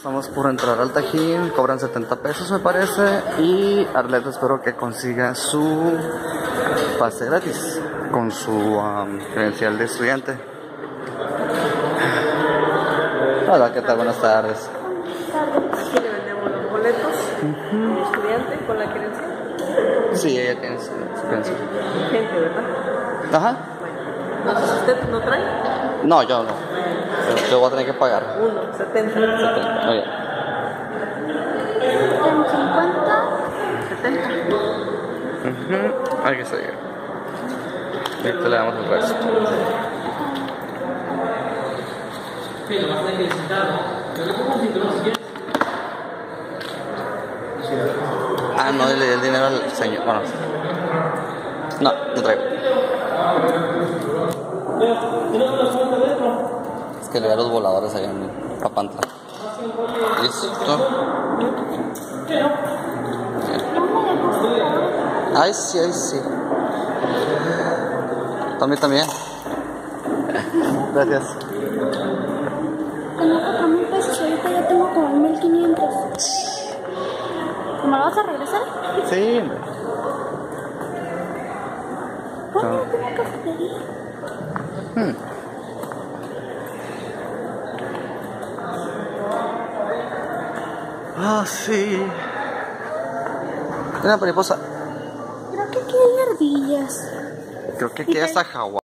Estamos por entrar al Tajín, cobran 70 pesos me parece, y Arleta espero que consiga su pase gratis con su credencial de estudiante. Hola, ¿qué tal? Buenas tardes. Aquí le vendemos los boletos de estudiante con la credencial. Sí, ella tiene su credencial. Gente, ¿verdad? Ajá. Bueno, entonces usted no trae. No, yo no. Yo voy a tener que pagar. 70. Muy bien. ¿En 50? 70. Hay que seguir. Ahorita le damos el resto. Ah, no, le di el dinero al señor. Bueno, no, no traigo. Es que le da los voladores allá en Papantla. Listo. Ay, sí, ay, sí. También. Gracias. Tengo 4,000 pesos, ahorita ya tengo como 1,500. ¿Me lo vas a regresar? Sí, hombre. ¿Por qué no tengo cafetería? Ah, sí. Una mariposa. Creo que aquí hay ardillas. Creo que aquí hasta Hawái.